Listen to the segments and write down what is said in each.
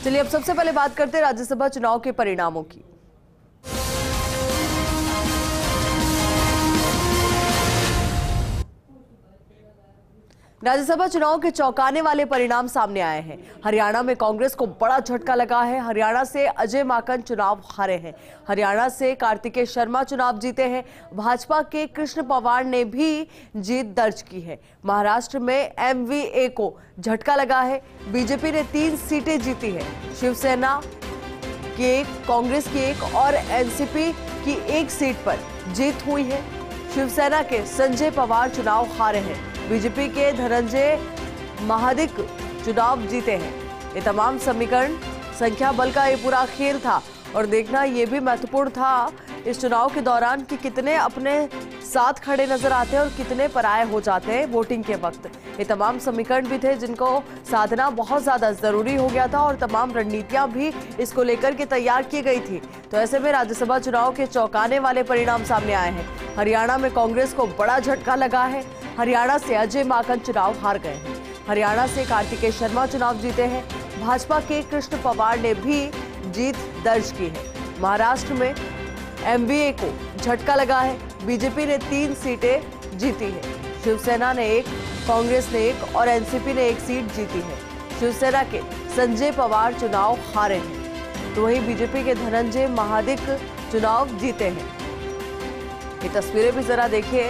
चलिए अब सबसे पहले बात करते हैं राज्यसभा चुनाव के परिणामों की। राज्यसभा चुनाव के चौंकाने वाले परिणाम सामने आए हैं। हरियाणा में कांग्रेस को बड़ा झटका लगा है। हरियाणा से अजय माकन चुनाव हारे हैं। हरियाणा से कार्तिकेय शर्मा चुनाव जीते हैं। भाजपा के कृष्ण पवार ने भी जीत दर्ज की है। महाराष्ट्र में एमवीए को झटका लगा है। बीजेपी ने 3 सीटें जीती है। शिवसेना की 1, कांग्रेस की 1 और एनसीपी की 1 सीट पर जीत हुई है। शिवसेना के संजय पवार चुनाव हारे हैं। बीजेपी के धनंजय महादिक चुनाव जीते हैं। ये तमाम समीकरण संख्या बल का ये पूरा खेल था और देखना ये भी महत्वपूर्ण था इस चुनाव के दौरान कि कितने अपने साथ खड़े नजर आते हैं और कितने पराये हो जाते हैं वोटिंग के वक्त। ये तमाम समीकरण भी थे जिनको साधना बहुत ज्यादा जरूरी हो गया था और तमाम रणनीतियां भी इसको लेकर के तैयार की गई थी। तो ऐसे में राज्यसभा चुनाव के चौंकाने वाले परिणाम सामने आए हैं। हरियाणा में कांग्रेस को बड़ा झटका लगा है। हरियाणा से अजय माकन चुनाव हार गए हैं। हरियाणा से कार्तिकेय शर्मा चुनाव जीते हैं। भाजपा के कृष्ण पवार ने भी जीत दर्ज की है। महाराष्ट्र में एमवीए को झटका लगा है। बीजेपी ने 3 सीटें जीती है। शिवसेना ने 1, कांग्रेस ने 1 और एनसीपी ने 1 सीट जीती है। शिवसेना के संजय पवार चुनाव हारे हैं तो वहीं बीजेपी के धनंजय महादिक चुनाव जीते हैं। ये तस्वीरें भी जरा देखिए,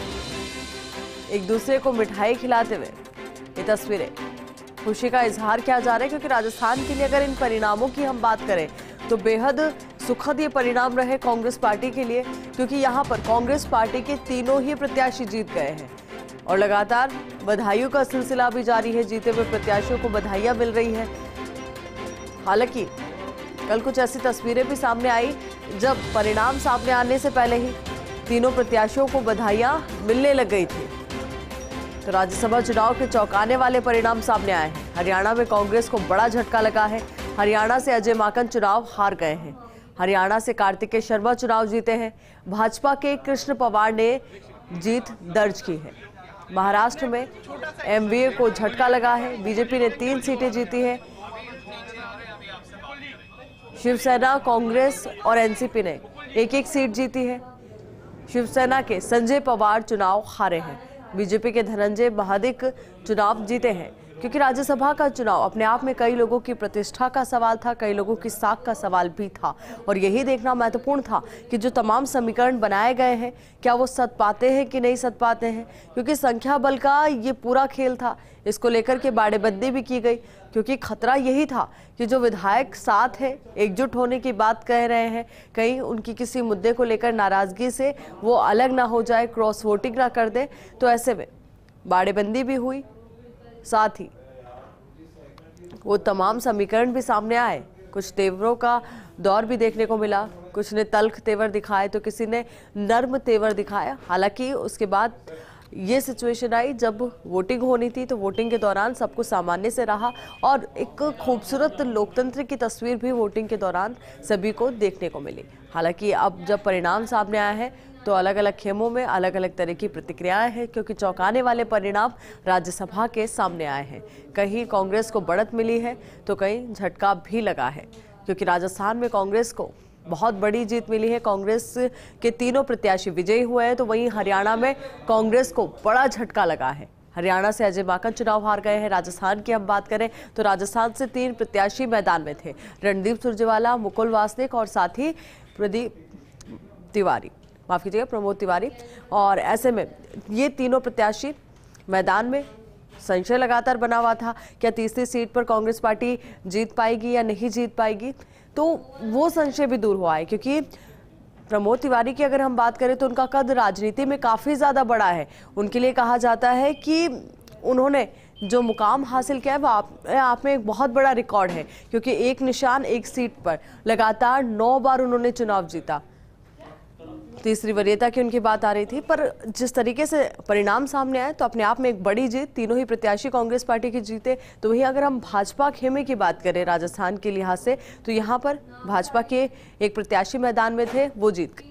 एक दूसरे को मिठाई खिलाते हुए ये तस्वीरें। खुशी का इजहार किया जा रहा है क्योंकि राजस्थान के लिए अगर इन परिणामों की हम बात करें तो बेहद सुखद ये परिणाम रहे कांग्रेस पार्टी के लिए, क्योंकि यहाँ पर कांग्रेस पार्टी के तीनों ही प्रत्याशी जीत गए हैं और लगातार बधाइयों का सिलसिला भी जारी है। जीते हुए प्रत्याशियों को बधाइयां मिल रही है। हालांकि कल कुछ ऐसी तस्वीरें भी सामने आई जब परिणाम सामने आने से पहले ही तीनों प्रत्याशियों को बधाइयां मिलने लग गई थी। तो राज्यसभा चुनाव के चौंकाने वाले परिणाम सामने आए हैं। हरियाणा में कांग्रेस को बड़ा झटका लगा है। हरियाणा से अजय माकन चुनाव हार गए हैं। हरियाणा से कार्तिकेय शर्मा चुनाव जीते हैं। भाजपा के कृष्ण पवार ने जीत दर्ज की है। महाराष्ट्र में एमवीए को झटका लगा है। बीजेपी ने 3 सीटें जीती है। शिवसेना, कांग्रेस और एनसीपी ने 1-1 सीट जीती है। शिवसेना के संजय पवार चुनाव हारे हैं। बीजेपी के धनंजय महादिक चुनाव जीते हैं, क्योंकि राज्यसभा का चुनाव अपने आप में कई लोगों की प्रतिष्ठा का सवाल था, कई लोगों की साख का सवाल भी था और यही देखना महत्वपूर्ण था कि जो तमाम समीकरण बनाए गए हैं क्या वो सत पाते हैं कि नहीं सत पाते हैं, क्योंकि संख्या बल का ये पूरा खेल था। इसको लेकर के बाड़ेबंदी भी की गई क्योंकि खतरा यही था कि जो विधायक साथ है, एकजुट होने की बात कह रहे हैं, कहीं उनकी किसी मुद्दे को लेकर नाराजगी से वो अलग ना हो जाए, क्रॉस वोटिंग ना कर दे। तो ऐसे में बाड़ेबंदी भी हुई, साथ ही वो तमाम समीकरण भी सामने आए। कुछ तेवरों का दौर भी देखने को मिला, कुछ ने तल्ख तेवर दिखाए तो किसी ने नर्म तेवर दिखाया। हालांकि उसके बाद ये सिचुएशन आई जब वोटिंग होनी थी, तो वोटिंग के दौरान सब कुछ सामान्य से रहा और एक खूबसूरत लोकतंत्र की तस्वीर भी वोटिंग के दौरान सभी को देखने को मिली। हालांकि अब जब परिणाम सामने आए हैं तो अलग अलग खेमों में अलग अलग तरह की प्रतिक्रियाएं हैं, क्योंकि चौंकाने वाले परिणाम राज्यसभा के सामने आए हैं। कहीं कांग्रेस को बढ़त मिली है तो कहीं झटका भी लगा है, क्योंकि राजस्थान में कांग्रेस को बहुत बड़ी जीत मिली है। कांग्रेस के तीनों प्रत्याशी विजयी हुए हैं, तो वहीं हरियाणा में कांग्रेस को बड़ा झटका लगा है। हरियाणा से अजय माकन चुनाव हार गए हैं। राजस्थान की हम बात करें तो राजस्थान से 3 प्रत्याशी मैदान में थे, रणदीप सुरजेवाला, मुकुल वासनिक और साथ ही प्रमोद तिवारी। और ऐसे में ये तीनों प्रत्याशी मैदान में, संशय लगातार बना हुआ था क्या तीसरी सीट पर कांग्रेस पार्टी जीत पाएगी या नहीं जीत पाएगी, तो वो संशय भी दूर हुआ है। क्योंकि प्रमोद तिवारी की अगर हम बात करें तो उनका कद राजनीति में काफ़ी ज़्यादा बड़ा है। उनके लिए कहा जाता है कि उन्होंने जो मुकाम हासिल किया है वो आप में एक बहुत बड़ा रिकॉर्ड है, क्योंकि एक निशान एक सीट पर लगातार 9 बार उन्होंने चुनाव जीता। तीसरी वरीयता की उनकी बात आ रही थी, पर जिस तरीके से परिणाम सामने आए तो अपने आप में एक बड़ी जीत, तीनों ही प्रत्याशी कांग्रेस पार्टी की जीते। तो वहीं अगर हम भाजपा खेमे की बात करें राजस्थान के लिहाज से, तो यहाँ पर भाजपा के एक प्रत्याशी मैदान में थे, वो जीत गए।